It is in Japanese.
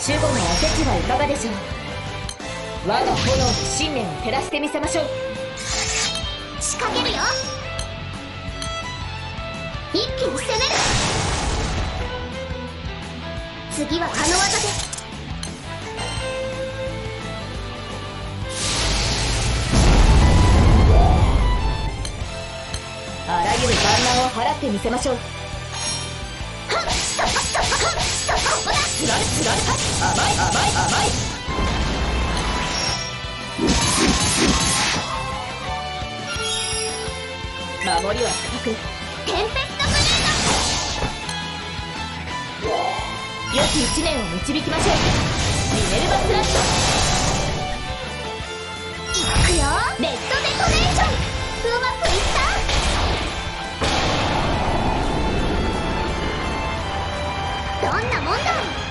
守護のおせちはいかがでしょう。我が炎で信念を照らしてみせましょう。 仕掛けるよ。一気に攻める。次はあの技で。 あらゆる万難を払ってみせましょう。つられつられた。甘い甘い甘い。守りは高く。 テンペストグレー良き一年を導きましょう。ミネルヴァスラッド。いくよ。レッドデトネーション。うまくいった。どんなもんだ。